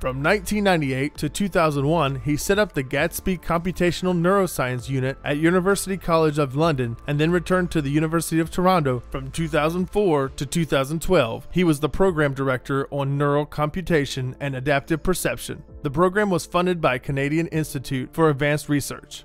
From 1998 to 2001, he set up the Gatsby Computational Neuroscience Unit at University College of London and then returned to the University of Toronto. From 2004 to 2012, he was the program director on neural computation and adaptive perception. The program was funded by Canadian Institute for Advanced Research.